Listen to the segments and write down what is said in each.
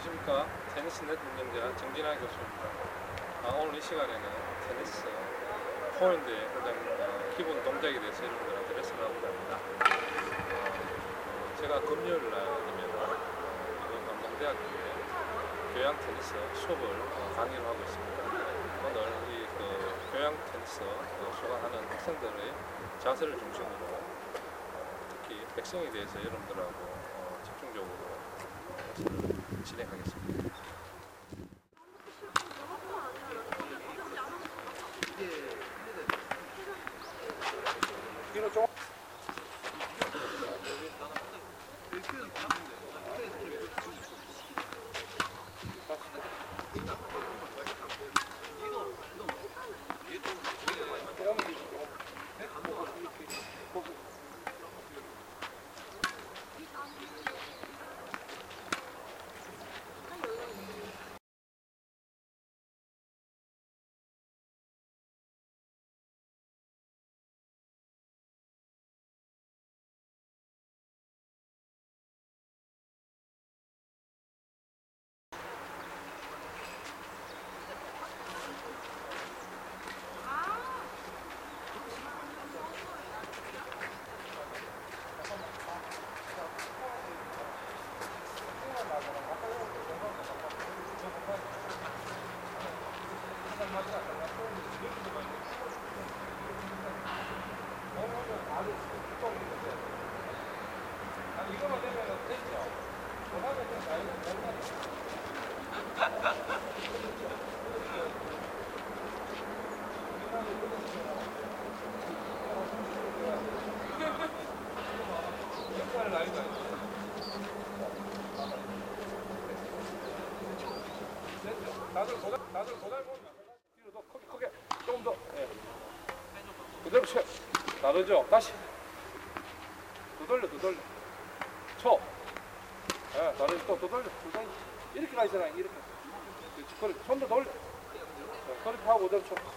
안녕하십니까. 테니스 네트 운영자 정진환 교수입니다. 오늘 이 시간에는 테니스 포인트의 가장 기본 동작에 대해서 여러분들한테 레슨을 하고자 합니다. 제가 금요일 날이면 이번 감동대학교에 교양 테니스 수업을 강의를 하고 있습니다. 오늘 이 교양 테니스 수강하는 학생들의 자세를 중심으로 특히 백스윙에 대해서 여러분들하고 집중적으로 진행하겠습니다. 뒤로 좀. 이거만 되면 됐죠. 전화는 좀 잘 못하네. 역할을 나이가 됐죠. 다들 고달 보면 뒤로 더 크게 조금 더. 예. 그대로 채. 다르죠. 다시. 더 돌려. 쳐. 예, 다르지. 또 돌려. 이렇게 가 있잖아. 이렇게. 그렇지. 손도 돌려. 그렇게 하고 그대로 쳐.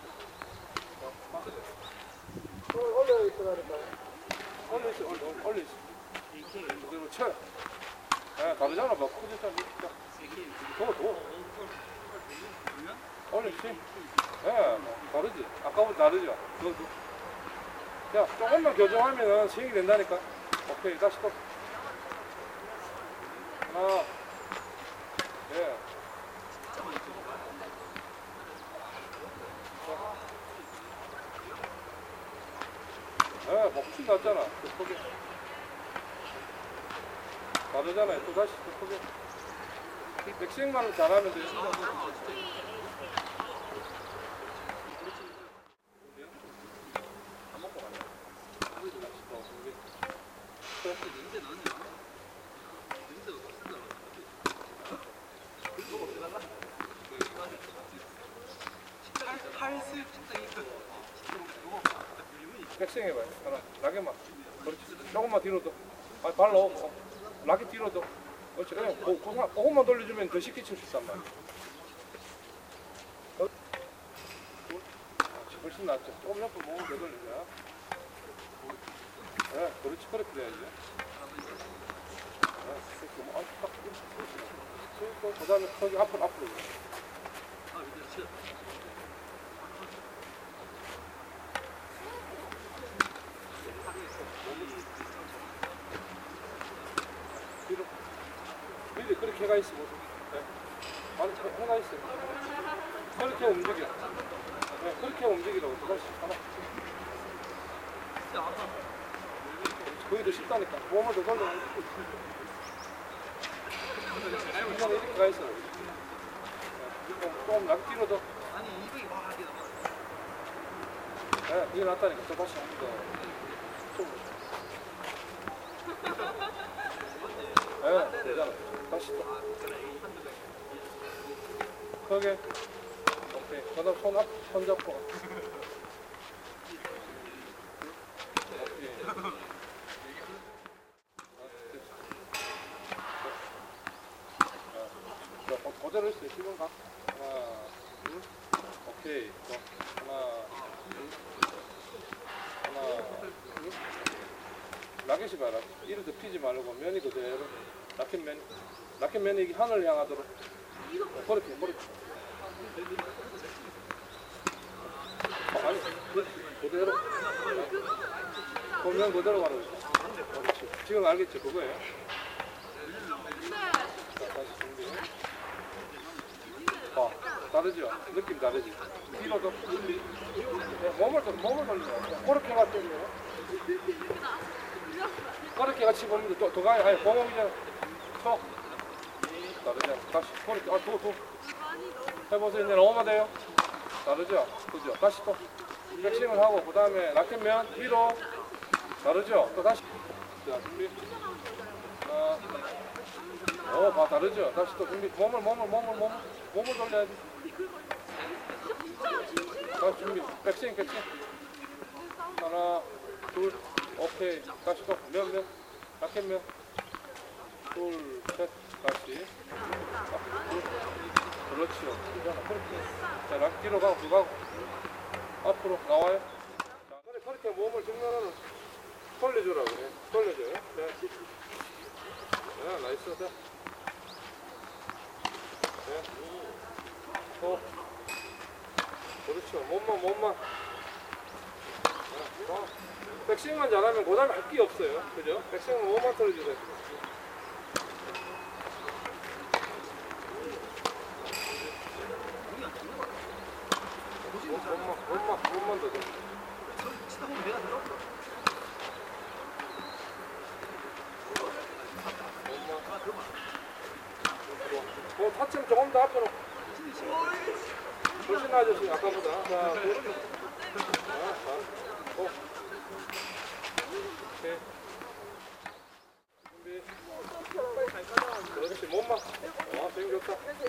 올려 있어야 된다. 올려 있어. 그대로 쳐. 예, 다르잖아. 막 커졌잖아. 더. 올려주지. 예, 다르지. 아까보다 다르죠. 자, 조금만 교정하면 스윙이 된다니까. 오케이, 다시 또. 하나. 예. 예, 뭐 훨씬 낫잖아. 또 크게. 다르잖아요. 또 다시 또 크게. 백스윙만 잘하면 돼. 백스윙 해봐요. 하나, 라켓만. 그렇지. 조금만 뒤로 더. 발 넣어. 라켓 뒤로 더. 그렇지. 그냥 그것만 돌려주면 더 쉽게 칠 수 있단 말이야. 훨씬 낫죠. 조금 옆으로 몸을 더 돌리자. 네, 그렇지. 그렇게 돼야지. 그 다음에 거기 앞으로. 뒤로. 미리 그렇게 해가 있어. 네. 많이 해가 있어. 그렇게 움직여. 네, 그렇게 움직이라고. 다시 하나. 거기 더 쉽다니까. 몸을 더 돌려. 이거는 이렇게 가 있어. 조금 락 뒤로 더. 아니, 이거 네, 이게 낫다니까. 또 다시 한 번 더. 네, 되잖아. 다시 또. 크게. 오케이. 그 다음 손 잡고. 오케이. 그대로 있어요. 지금 가. 하나, 둘. 오케이. 또. 하나, 둘. 라켓이 봐라. 이를 덮이지 말고 면이 그대로. 라켓맨이 이게 하늘 향하도록. 그렇게. 아니, 그대로. 보면 그대로 가는 거지. 그렇지. 지금 알겠죠? 그거예요. 자, 다시 준비. 다르죠? 느낌 다르지? 뒤로 더. 몸을 돌리죠. 그렇게 갔더니요. 그렇게 같이 보면 더 가요. 아니, 공업이잖아. 서. 다르죠? 다시. 그렇게. 도. 해보세요. 이제 너무 돼요. 다르죠? 그죠? 다시 또. 백싱을 하고, 그 다음에 라켓면 위로. 다르죠? 또 다시. 자, 준비. 다르죠? 다시 또 준비. 몸을 돌려야지. 다시 준비. 백싱. 하나, 둘, 오케이. 다시 또. 면. 라켓면. 둘, 셋. 다시. 그렇지요. 자, 락 뒤로 가고. 앞으로 나와요. 자, 그렇게 몸을 정면으로 돌려주라고 그래. 돌려줘요. 네, 나이스. 자. 네. 그렇죠. 몸만. 백싱만 잘하면 그 다음에 할 게 없어요. 그죠? 백싱은 몸만 돌려주세요. 몸만 더 줘. 타점 조금 더 앞으로. 훨씬 나아졌어요, 아까보다. 자, 오케이. 준비. 그렇지, 몸만. 되게 좋다.